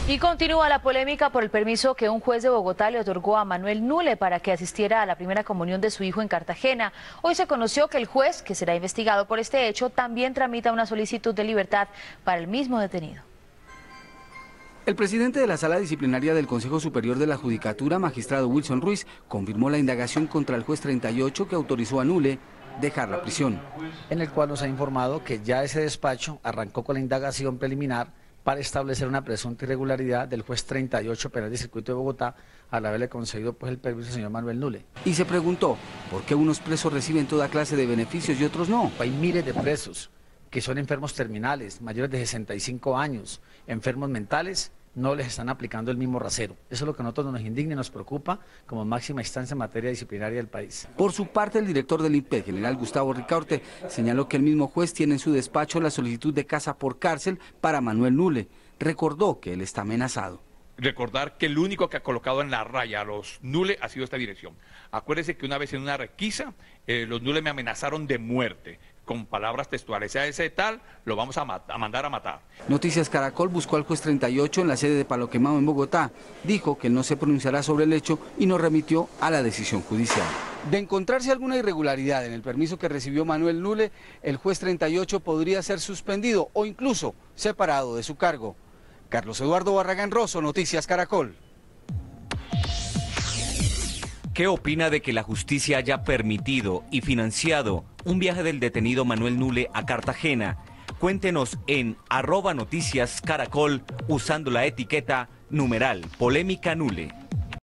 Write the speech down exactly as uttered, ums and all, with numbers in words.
Y continúa la polémica por el permiso que un juez de Bogotá le otorgó a Manuel Nule para que asistiera a la primera comunión de su hijo en Cartagena. Hoy se conoció que el juez, que será investigado por este hecho, también tramita una solicitud de libertad para el mismo detenido. El presidente de la Sala Disciplinaria del Consejo Superior de la Judicatura, magistrado Wilson Ruiz, confirmó la indagación contra el juez treinta y ocho que autorizó a Nule dejar la prisión. En el cual nos ha informado que ya ese despacho arrancó con la indagación preliminar para establecer una presunta irregularidad del juez treinta y ocho penal del circuito de Bogotá al haberle concedido pues el permiso al señor Manuel Nule. Y se preguntó por qué unos presos reciben toda clase de beneficios y otros no. Hay miles de presos que son enfermos terminales, mayores de sesenta y cinco años, enfermos mentales, no les están aplicando el mismo rasero. Eso es lo que a nosotros nos indigna y nos preocupa como máxima instancia en materia disciplinaria del país. Por su parte, el director del I N P E, general Gustavo Ricaurte, señaló que el mismo juez tiene en su despacho la solicitud de casa por cárcel para Manuel Nule. Recordó que él está amenazado. Recordar que el único que ha colocado en la raya a los Nule ha sido esta dirección. Acuérdese que una vez en una requisa, eh, los Nule me amenazaron de muerte, con palabras textuales. A ese tal lo vamos a, a mandar a matar. Noticias Caracol buscó al juez treinta y ocho en la sede de Palo Quemado en Bogotá. Dijo que no se pronunciará sobre el hecho y no remitió a la decisión judicial. De encontrarse alguna irregularidad en el permiso que recibió Manuel Nule, el juez treinta y ocho podría ser suspendido o incluso separado de su cargo. Carlos Eduardo Barragán Rosso, Noticias Caracol. ¿Qué opina de que la justicia haya permitido y financiado un viaje del detenido Manuel Nule a Cartagena? Cuéntenos en arroba Noticias Caracol usando la etiqueta numeral Polémica Nule.